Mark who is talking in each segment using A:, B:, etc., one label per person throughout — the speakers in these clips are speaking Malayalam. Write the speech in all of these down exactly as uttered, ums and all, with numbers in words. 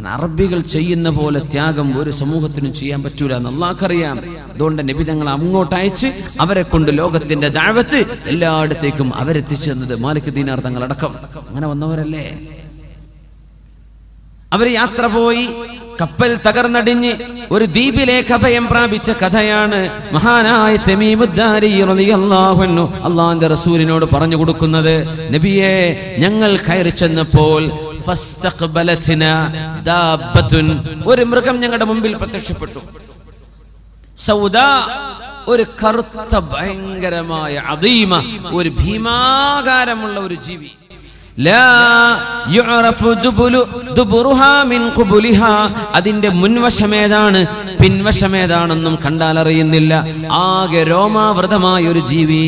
A: അറബികൾ ചെയ്യുന്ന പോലെ ത്യാഗം ഒരു സമൂഹത്തിനും ചെയ്യാൻ പറ്റൂല എന്ന് അല്ലാഹുക്കറിയാം. അതുകൊണ്ട് നബി തങ്ങൾ അങ്ങോട്ട് അയച്ച് അവരെ കൊണ്ട് ലോകത്തിന്റെ ദഅവത്ത് എല്ലായിടത്തേക്കും അവരെത്തിച്ചു തന്നത് മാലിക് ദീനാർ തങ്ങളടക്കം അങ്ങനെ വന്നവരല്ലേ. അവർ യാത്ര പോയി കപ്പൽ തകർന്നടിഞ്ഞ് ഒരു ദ്വീപിലേക്ക് അഭയം പ്രാപിച്ച കഥയാണ് മഹാനായ തമീമുദ്ദാരി റളിയല്ലാഹു അൻഹു അല്ലാഹുവിന്റെ റസൂലിനോട് പറഞ്ഞു കൊടുക്കുന്നത്. നബിയെ, ഞങ്ങൾ കയറി ചെന്നപ്പോൾ ഫസ്തഖ്ബലത്നാ ദാബത്തുൻ, ഒരു മൃഗം ഞങ്ങളുടെ മുമ്പിൽ പ്രത്യക്ഷപ്പെട്ടു. സൗദാ, ഒരു കറുത്ത ഭയങ്കരമായ അദീമ, ഒരു ഭീമാകാരമുള്ള ഒരു ജീവി. ലാ യുഅറഫു ദുബുലു ദുബുറുഹാ മിൻ ഖുബുലിഹാ, അതിന്റെ മുൻവശമേതാണ് പിൻവശമേതാണെന്നും കണ്ടാൽ അറിയുന്നില്ല. ആകെ രോമാവൃതമായ ഒരു ജീവി.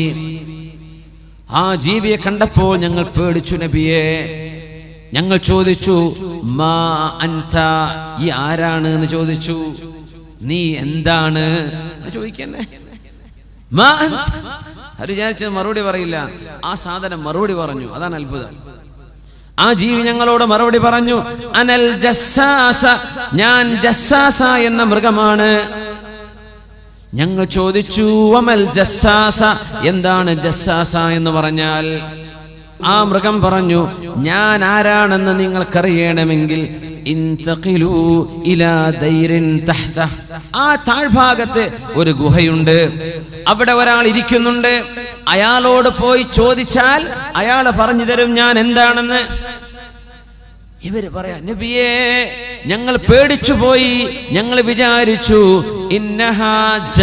A: ആ ജീവിയെ കണ്ടപ്പോൾ ഞങ്ങൾ പേടിച്ചു നബിയെ. ഞങ്ങൾ ചോദിച്ചു, മാ അൻത, ഈ ആരാണ് എന്ന് ചോദിച്ചു. നീ എന്താണ് ചോദിക്കന്നെ. മാ അൻത, അത് വിചാരിച്ചത് മറുപടി പറയില്ല. ആ സാധനം മറുപടി പറഞ്ഞു. അതാണ് അത്ഭുതം. ആ ജീവി ഞങ്ങളോട് മറുപടി പറഞ്ഞു, അനൽ ജസ്സാസ, ഞാൻ ജസ്സാസ എന്ന മൃഗമാണ്. ഞങ്ങൾ ചോദിച്ചു, വമൽ ജസ്സാസ, എന്താണ് ജസ്സാസ എന്ന് പറഞ്ഞാൽ? ആ മൃഗം പറഞ്ഞു, ഞാൻ ആരാണെന്ന് നിങ്ങൾക്കറിയണമെങ്കിൽ ഇൻതഖിലൂ ഇലാ ദൈരിൻ തഹ്ത, ആ താഴ്ഭാഗത്ത് ഒരു ഗുഹയുണ്ട്, അവിടെ ഒരാൾ ഇരിക്കുന്നുണ്ട്. അയാളോട് പോയി ചോദിച്ചാൽ അയാൾ പറഞ്ഞു തരും ഞാൻ എന്താണെന്ന്. ഇവര് പറയാ, നബിയേ, ഞങ്ങൾ പേടിച്ചു പോയി. ഞങ്ങൾ വിചാരിച്ചു ഇന്നഹാ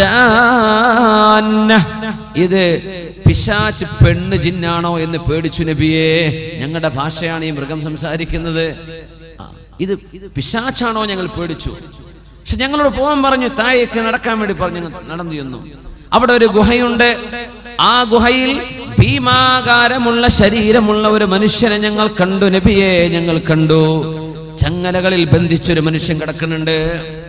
A: ജാന്ന, ഇത് പിശാച് പെണ്ണ് ജിന്നാണോ എന്ന് പേടിച്ചു നബിയേ. ഞങ്ങളുടെ ഭാഷയാണ് ഈ മൃഗം സംസാരിക്കുന്നത്. ഇത് പിശാച്ചാണോ ഞങ്ങൾ പേടിച്ചു. പക്ഷെ ഞങ്ങളോട് പോകാൻ പറഞ്ഞു, താഴേക്ക് നടക്കാൻ വേണ്ടി പറഞ്ഞു. നടന്നു ചെന്നു. അവിടെ ഒരു ഗുഹയുണ്ട്. ആ ഗുഹയിൽ ഭീമാകാരമുള്ള ശരീരമുള്ള ഒരു മനുഷ്യനെ ഞങ്ങൾ കണ്ടു നബിയെ, ഞങ്ങൾ കണ്ടു. ചങ്ങലകളിൽ ബന്ധിച്ചൊരു മനുഷ്യൻ കിടക്കുന്നുണ്ട്.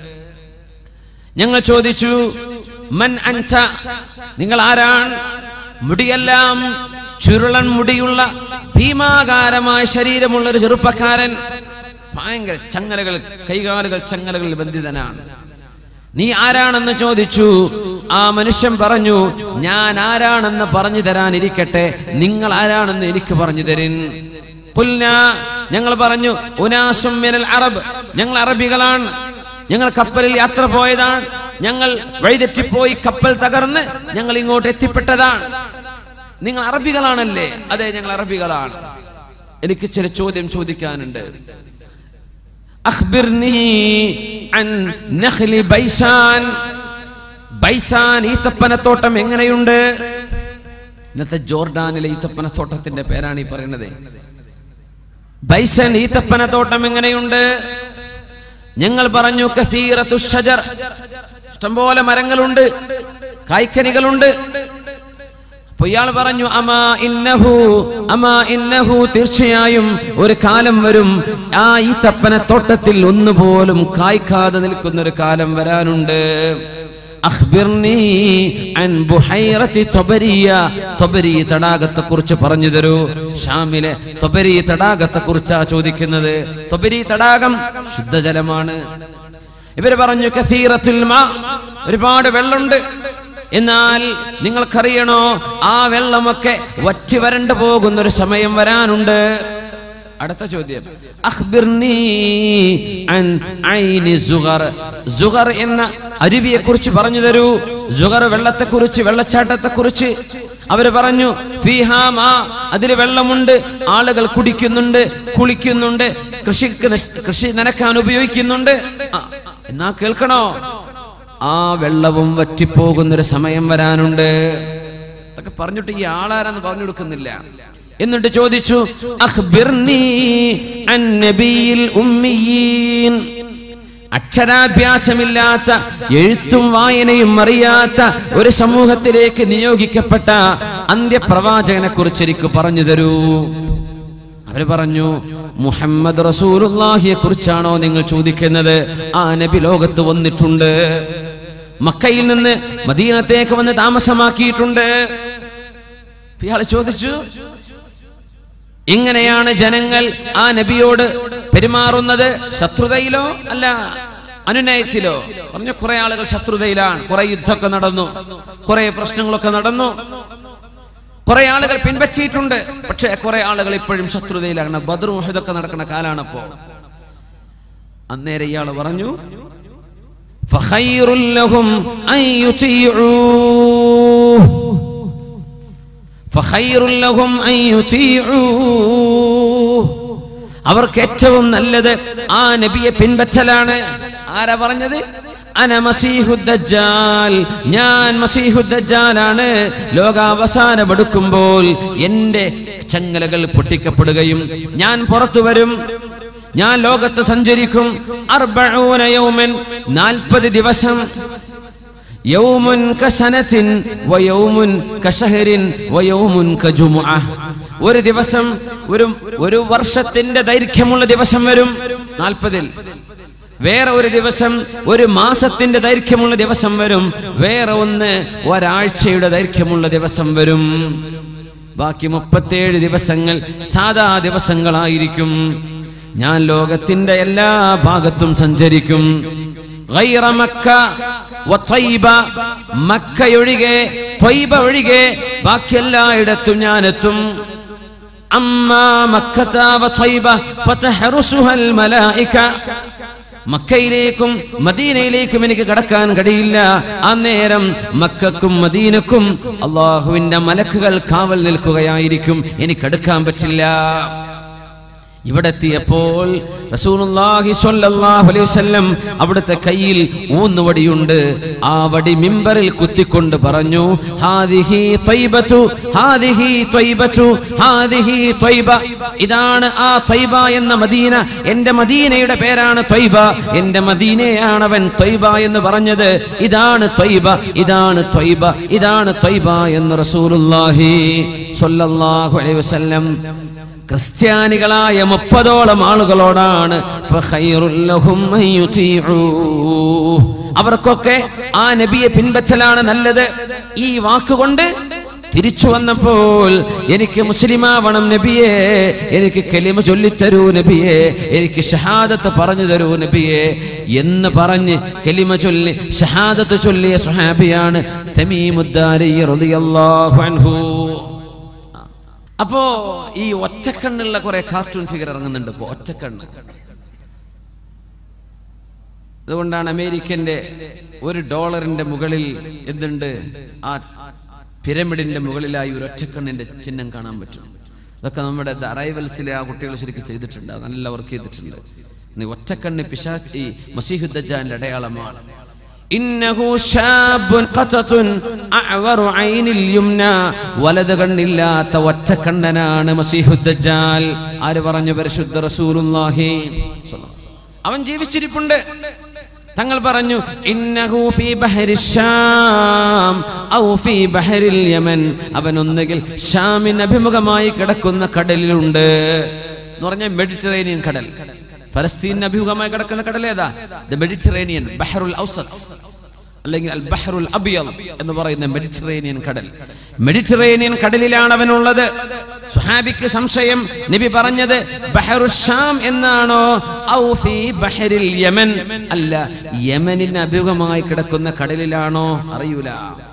A: ഞങ്ങൾ ചോദിച്ചു, മൻ അൻത, നിങ്ങൾ ആരാണ്? മുടിയെല്ലാം ചുരുളൻ മുടിയുള്ള ഭീമാകാരമായ ശരീരമുള്ള ഒരു ചെറുപ്പക്കാരൻ, ഭയങ്കര ചങ്ങലകൾ, കൈകാലുകൾ ചങ്ങലകളിൽ ബന്ധിതനാണ്. നീ ആരാണെന്ന് ചോദിച്ചു. ആ മനുഷ്യൻ പറഞ്ഞു, ഞാൻ ആരാണെന്ന് പറഞ്ഞു തരാനിരിക്കട്ടെ, നിങ്ങൾ ആരാണെന്ന് എനിക്ക് പറഞ്ഞു തരിൻ. ഖുൽനാ, ഞങ്ങൾ പറഞ്ഞു, ഉനാസും മിനൽ അറബ്, ഞങ്ങൾ അറബികളാണ്, ഞങ്ങൾ കപ്പലിൽ യാത്ര പോയതാണ്, ഞങ്ങൾ വഴിതെറ്റിപ്പോയി കപ്പൽ തകർന്ന് ഞങ്ങൾ ഇങ്ങോട്ട് എത്തിപ്പെട്ടതാണ്. നിങ്ങൾ അറബികളാണല്ലേ? അതെ, ഞങ്ങൾ അറബികളാണ്. എനിക്ക് ചില ചോദ്യം ചോദിക്കാനുണ്ട്. അഖ്ബിർനി അൻ നഖ്ലി ബൈസാൻ, ബൈസാൻ ഈത്തപ്പനത്തോട്ടം എങ്ങനെയുണ്ട്? ഇന്നത്തെ ജോർഡാനിലെ ഈത്തപ്പനത്തോട്ടത്തിന്റെ പേരാണ് ഈ പറയുന്നത്. ബൈസൻ ഈത്തപ്പനത്തോട്ടം എങ്ങനെയുണ്ട്? ഞങ്ങൾ പറഞ്ഞു, കസീറത്തു ഷജർ, ഇഷ്ടംപോലെ മരങ്ങളുണ്ട്, കായ്ക്കനികളുണ്ട്. അപ്പൊ ഇയാൾ പറഞ്ഞു, അമാ ഇന്നഹു, അമാ ഇന്നഹു, തീർച്ചയായും ഒരു കാലം വരും ആ ഈ തപ്പനത്തോട്ടത്തിൽ ഒന്നുപോലും കായ്ക്കാതെ നിൽക്കുന്ന ഒരു കാലം വരാനുണ്ട്. അഖ്ബിർനി അൻ ബുഹൈറത്തി തൊബരിയ, തൊബരി തടാകത്തെ കുറിച്ച് പറഞ്ഞു തരൂ. ഷാമിലെ തൊബരി തടാകത്തെ കുറിച്ചാ ചോദിക്കുന്നത്. തൊബരി തടാകം ശുദ്ധജലമാണ്. ഇവര് പറഞ്ഞു, കസീറത്തുൽ മാ, ഒരുപാട് വെള്ളമുണ്ട്. എന്നാൽ നിങ്ങൾക്കറിയണോ, ആ വെള്ളമൊക്കെ വറ്റി വരണ്ടു പോകുന്നൊരു സമയം വരാനുണ്ട്. അടുത്ത ചോദ്യം, അഖ്ബിർനി അൻ ഐനി സുഗർ, സുഗർ എന്ന അരുവിയെ കുറിച്ച് പറഞ്ഞു തരൂ. സുഗർ വെള്ളത്തെക്കുറിച്ച്, വെള്ളച്ചാട്ടത്തെക്കുറിച്ച്. അവര് പറഞ്ഞു, ഫീഹാ മാ, അതിൽ വെള്ളമുണ്ട്, ആളുകൾ കുടിക്കുന്നുണ്ട്, കുളിക്കുന്നുണ്ട്, കൃഷിക്ക് കൃഷി നനക്കാൻ ഉപയോഗിക്കുന്നുണ്ട്. എന്നാ കേൾക്കണോ, ആ വെള്ളവും വറ്റിപ്പോകുന്നൊരു സമയം വരാനുണ്ട്. അതൊക്കെ പറഞ്ഞിട്ട് ഈ ആളാരെന്ന് പറഞ്ഞു കൊടുക്കുന്നില്ല. എന്നിട്ട് ചോദിച്ചു, അഖ്ബിർനി അൻ നബിയിൽ ഉമ്മിയീൻ, അക്ഷരാഭ്യാസമില്ലാത്ത, എഴുത്തും വായനയും അറിയാത്ത ഒരു സമൂഹത്തിലേക്ക് നിയോഗിക്കപ്പെട്ട അന്ത്യപ്രവാചകനെ കുറിച്ച് എനിക്ക് പറഞ്ഞു തരൂ. അവര് പറഞ്ഞു, മുഹമ്മദ് റസൂലുള്ളാഹിയെ കുറിച്ചാണോ നിങ്ങൾ ചോദിക്കുന്നത്? ആ നബി ലോകത്ത് വന്നിട്ടുണ്ട്, മക്കയിൽ നിന്ന് മദീനത്തേക്ക് വന്ന് താമസമാക്കിയിട്ടുണ്ട്. ഇയാൾ ചോദിച്ചു, എങ്ങനെയാണ് ജനങ്ങൾ ആ നബിയോട് പെരുമാറുന്നത് ശത്രുതയിലോ അല്ല അനുനയത്തിലോ. പറഞ്ഞ കുറെ ആളുകൾ ശത്രുതയിലാണ്, കുറെ യുദ്ധമൊക്കെ നടന്നു, കുറെ പ്രശ്നങ്ങളൊക്കെ നടന്നു, കുറെ ആളുകൾ പിൻവച്ചിട്ടുണ്ട്. പക്ഷെ കുറെ ആളുകൾ ഇപ്പോഴും ശത്രുതയിലാണ്. ബദർ ഉഹദൊക്കെ നടക്കുന്ന കാലാണപ്പോ. അന്നേരം ഇയാൾ പറഞ്ഞു ഫഖൈറുൽ ലഹും അൻ യുതീഉ ഫഖൈറുൽ ലഹും അൻ യുതീഉ അവർക്ക് ഏറ്റവും നല്ലത് ആ നബിയെ പിൻപറ്റലാണ്. ആരാ പറഞ്ഞത്? അന മസീഹുദ് ദജ്ജാൽ, ഞാൻ മസീഹുദ് ദജ്ജാലാണ്. ലോകാവസാനം അടുക്കുമ്പോൾ എന്റെ ചങ്ങലകൾ പൊട്ടിക്കപ്പെടുകയും ഞാൻ പുറത്തു വരും, ഞാൻ ലോകത്ത് സഞ്ചരിക്കും. അർബഊന യൗമൻ, നാൽപ്പത് ദിവസം. യൗമുൻ കസനത്തിൻ വയൗമുൻ കശഹരിൻ വയൗമുൻ കജുമുഅ. ഒരു ദിവസം ഒരു ഒരു വർഷത്തിന്റെ ദൈർഘ്യമുള്ള ദിവസം വരും നാൽപ്പതിൽ. വേറെ ഒരു ദിവസം ഒരു മാസത്തിന്റെ ദൈർഘ്യമുള്ള ദിവസം വരും. വേറെ ഒന്ന് ഒരാഴ്ചയുടെ ദൈർഘ്യമുള്ള ദിവസം വരും. ബാക്കി മുപ്പത്തേഴ് ദിവസങ്ങൾ സാധാ ദിവസങ്ങളായിരിക്കും. ഞാൻ ലോകത്തിന്റെ എല്ലാ ഭാഗത്തും സഞ്ചരിക്കും. ഗൈറ മക്ക വത്വയ്ബ, മക്കയൊഴികെ ത്വയ്ബ ഒഴികെ ബാക്കി എല്ലായിടത്തും ഞാൻ എത്തും. അമ്മാ മക്കത വത്വയ്ബ ഫതഹറുസുഹൽ മലായിക, മക്കയിലേക്കും മദീനയിലേക്കും എനിക്ക് കടക്കാൻ കഴിയില്ല. ആ നേരം മക്കക്കും മദീനക്കും അള്ളാഹുവിന്റെ മലക്കുകൾ കാവൽ നിൽക്കുകയായിരിക്കും, എനിക്കടുക്കാൻ പറ്റില്ല. ഇവിടെ എത്തിയപ്പോൾ റസൂലുള്ളാഹി സ്വല്ലല്ലാഹു അലൈഹി വസല്ലം അവിടുത്തെ കയ്യിൽ ഊന്നുവടിയുണ്ട്. ആ വടി മിമ്പറിൽ കുത്തിക്കൊണ്ട് പറഞ്ഞു, ഹാദിഹി ത്വയ്ബതു ഹാദിഹി ത്വയ്ബതു ഹാദിഹി ത്വയ്ബ. ഇതാണ് ആ ത്വയ്ബ എന്ന മദീന. എന്റെ മദീനയുടെ പേരാണ് ത്വയ്ബ, എന്റെ മദീനയാണ് അവൻ ത്വയ്ബ എന്ന് പറഞ്ഞത്. ഇതാണ് ത്വയ്ബ, ഇതാണ് ത്വയ്ബ, ഇതാണ് ത്വയ്ബ എന്ന് റസൂലുള്ളാഹി സ്വല്ലല്ലാഹു അലൈഹി വസല്ലം ക്രിസ്ത്യാനികളായ മുപ്പതോളം ആളുകളോടാണ് അവർക്കൊക്കെ ആ നബിയെ പിൻപറ്റലാണ് നല്ലത്. ഈ വാക്കുകൊണ്ട് തിരിച്ചു വന്നപ്പോൾ എനിക്ക് മുസ്ലിമാവണം നബിയെ, എനിക്ക് കലിമ ചൊല്ലിത്തരൂ നബിയെ, എനിക്ക് ഷഹാദത്ത് പറഞ്ഞു തരൂ നബിയെ എന്ന് പറഞ്ഞ് കലിമ ചൊല്ലി ഷഹാദത്ത് ചൊല്ലിയ സ്വഹാബിയാണ് തമീമുദ്ദാരി റളിയല്ലാഹു അൻഹു. അപ്പോ ഈ ഒറ്റക്കണ്ണുള്ള കുറെ കാർട്ടൂൺ ഫിഗർ ഇറങ്ങുന്നുണ്ട് ഇപ്പോ, ഒറ്റക്കണ്ണ്. അതുകൊണ്ടാണ് അമേരിക്കന്റെ ഒരു ഡോളറിന്റെ മുകളിൽ എന്തുണ്ട്? ആ പിരമിഡിന്റെ മുകളിലായി ഒരു ഒറ്റക്കണ്ണിന്റെ ചിഹ്നം കാണാൻ പറ്റും. അതൊക്കെ നമ്മുടെ അറൈവൽസിലെ ആ കുട്ടികൾ ശരിക്കും ചെയ്തിട്ടുണ്ട്, നല്ല വർക്ക് ചെയ്തിട്ടുണ്ട്. ഒറ്റക്കണ്ണ് പിശാച് മസീഹുദ് ദജ്ജാലിന്റെ അടയാളമാണ്. ഇന്നഹു ശാബുൻ ഖതതുൻ അഅവറു ഐനിൽ യുംന, വലത് കണ്ണില്ലാത്ത ഒറ്റക്കണ്ണനാണ് മസീഹുദ് ദജ്ജാൽ. ആര് പറഞ്ഞു? പരിശുദ്ധ റസൂലുള്ളാഹി. അവൻ ജീവിച്ചിരിപ്പുണ്ട്. തങ്ങൾ പറഞ്ഞു, ഇന്നഹു ഫീ ബഹരിശ് ശാം ഔ ഫീ ബഹരിൽ യമൻ. അവൻ ഒന്നുകിൽ ഷാമിന് അഭിമുഖമായി കിടക്കുന്ന കടലിലുണ്ട് എന്ന് പറഞ്ഞാൽ മെഡിറ്ററേനിയൻ കടൽ. ഫലസ്തീൻ അഭിമുഖമായി കിടക്കുന്ന കടൽ ഏതാ? ദ മെഡിറ്ററേനിയൻ, ബഹറുൽ ഔസത്ത് അല്ലെങ്കിൽ അൽ ബഹറുൽ അബിയദ് എന്ന് പറയുന്ന മെഡിറ്ററേനിയൻ കടൽ. മെഡിറ്ററേനിയൻ കടലിലാണ് അവനുള്ളത്. സുഹാബിക്ക് സംശയം, നബി പറഞ്ഞത് ബഹറുൽ ഷാം എന്നാണോ ഔ ഫീ ബഹരിൽ യമൻ, അല്ല യമനിന് അഭിമുഖമായി കിടക്കുന്ന കടലിലാണോ അറിയൂല.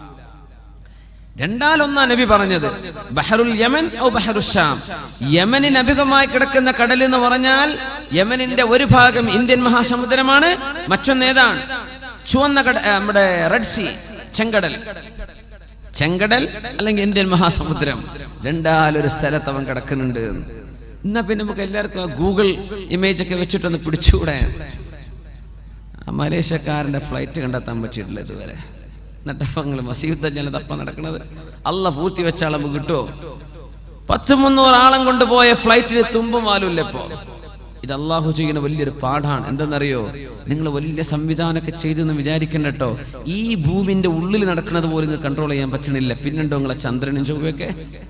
A: രണ്ടാലൊന്നാ നബി പറഞ്ഞത്, ബഹറുൽ യമൻ ഔ ബഹറുൽ ഷാം. യമനിന് അഭിമുഖമായി കിടക്കുന്ന കടൽ എന്ന് പറഞ്ഞാൽ യമനിന്റെ ഒരു ഭാഗം ഇന്ത്യൻ മഹാസമുദ്രമാണ്, മറ്റൊന്ന് ഏതാണ്? ചുവന്ന കട, നമ്മുടെ റെഡ് സീ, ചെങ്കടൽ. ചെങ്കടൽ അല്ലെങ്കിൽ ഇന്ത്യൻ മഹാസമുദ്രം, രണ്ടാലൊരു സ്ഥലത്ത് അവൻ കിടക്കുന്നുണ്ട്. എന്നാ പിന്നെ നമുക്ക് എല്ലാവർക്കും ഗൂഗിൾ ഇമേജ് ഒക്കെ വെച്ചിട്ടൊന്ന് പിടിച്ചുകൂടെ? മലേഷ്യക്കാരന്റെ ഫ്ലൈറ്റ് കണ്ടെത്താൻ പറ്റിയിട്ടില്ല ഇതുവരെ. എന്നിട്ടപ്പങ്ങൾ മസീഹുദ് ദജ്ജാൽ തപ്പ നടക്കുന്നത്. അള്ള പൂർത്തി വെച്ചാൽ നമുക്ക് കിട്ടുമോ? പത്ത് മുന്നൂറ് ആളം കൊണ്ടുപോയ ഫ്ലൈറ്റിന് തുമ്പുമാലുമില്ല ഇപ്പോ. ഇത് അള്ളാഹു ചെയ്യുന്ന വലിയൊരു പാഠാണ്. എന്തെന്നറിയോ? നിങ്ങൾ വലിയ സംവിധാനമൊക്കെ ചെയ്തെന്ന് വിചാരിക്കണ്ട കേട്ടോ. ഈ ഭൂമിന്റെ ഉള്ളിൽ നടക്കുന്നത് പോലും നിങ്ങൾക്ക് കൺട്രോൾ ചെയ്യാൻ പറ്റണില്ല, പിന്നെണ്ടോ നിങ്ങളെ ചന്ദ്രനും ചൊവ്വയൊക്കെ?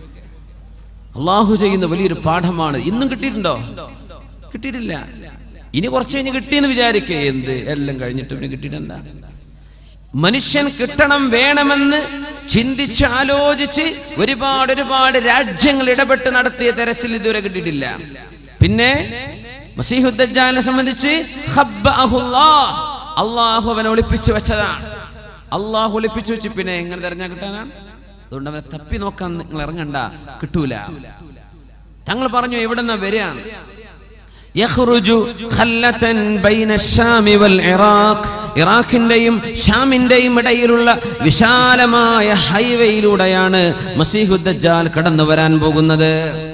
A: അള്ളാഹു ചെയ്യുന്ന വലിയൊരു പാഠമാണ്. ഇന്നും കിട്ടിയിട്ടുണ്ടോ? കിട്ടിയിട്ടില്ല. ഇനി കുറച്ച് കഴിഞ്ഞ് കിട്ടിയെന്ന് വിചാരിക്കേ. എന്ത് എല്ലാം കഴിഞ്ഞിട്ട് പിന്നെ കിട്ടിയിട്ടെന്താ? മനുഷ്യൻ കിട്ടണം വേണമെന്ന് ചിന്തിച്ച് ആലോചിച്ച് ഒരുപാട് ഒരുപാട് രാജ്യങ്ങൾ ഇടപെട്ട് നടത്തിയ തെരച്ചിൽ ഇതുവരെ കിട്ടിയിട്ടില്ല. പിന്നെ മസീഹുദ് ദജ്ജാലിനെ സംബന്ധിച്ച് ഖബ്ബഅഹുല്ലാഹ്, അല്ലാഹു അവനെ ഒളിപ്പിച്ചു വെച്ചതാണ്. അല്ലാഹു ഒളിപ്പിച്ചു വെച്ച് പിന്നെ എങ്ങനെ തെരഞ്ഞാ കിട്ടാനാണ്? അതുകൊണ്ട് അവനെ തപ്പി നോക്കാൻ നിങ്ങൾ ഇറങ്ങണ്ട, കിട്ടൂല. തങ്ങൾ പറഞ്ഞു എവിടെന്നാ വരികയാണ്? യഖ്റുജു ഖല്ലതൻ ബൈന അശ്ശാമി വൽ ഇറാഖ്, ഇറാഖിന്റെയും ഷാമിന്റെയും ഇടയിലുള്ള വിശാലമായ ഹൈവേയിലൂടെയാണ് മസീഹുദ് ദജ്ജാൽ കടന്നു വരാൻ പോകുന്നത്.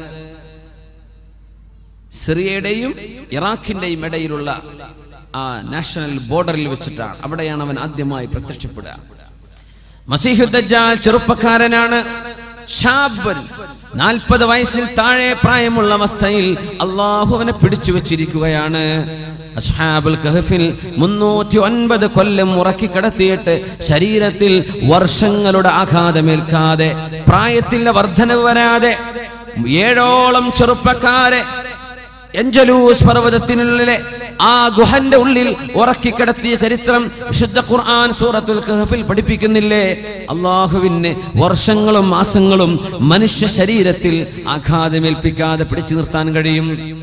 A: സിറിയയുടെയും ഇറാഖിന്റെയും ഇടയിലുള്ള ആ നാഷണൽ ബോർഡറിൽ വെച്ചിട്ടാണ്, അവിടെയാണ് അവൻ ആദ്യമായി പ്രത്യക്ഷപ്പെടുക. മസീഹുദ് ദജ്ജാൽ ചെറുപ്പക്കാരനാണ്, ഷാബൻ, നാൽപ്പത് വയസ്സിൽ താഴെ പ്രായമുള്ള അവസ്ഥയിൽ അള്ളാഹു അവനെ പിടിച്ചു വെച്ചിരിക്കുകയാണ്. അസ്ഹാബുൽ കഹ്ഫിൽ മുന്നൂറ്റി ഒൻപത് കൊല്ലം ഉറക്കി കിടത്തിയിട്ട് ശരീരത്തിൽ വർഷങ്ങളുടെ ആഘാതമേൽക്കാതെ, പ്രായത്തിന്റെ വർധനവ് വരാതെ ഏഴോളം ചെറുപ്പക്കാരെ എഞ്ചലൂസ് പർവ്വതത്തിനുള്ളിലെ ആ ഗുഹന്റെ ഉള്ളിൽ ഉറക്കിക്കിടത്തിയ ചരിത്രം വിശുദ്ധ ഖുർആൻ സൂറത്തുൽ കഹ്ഫിൽ പഠിപ്പിക്കുന്നില്ലേ? അള്ളാഹുവിന് വർഷങ്ങളും മാസങ്ങളും മനുഷ്യ ശരീരത്തിൽ ആഘാതമേൽപ്പിക്കാതെ പിടിച്ചു നിർത്താൻ കഴിയും.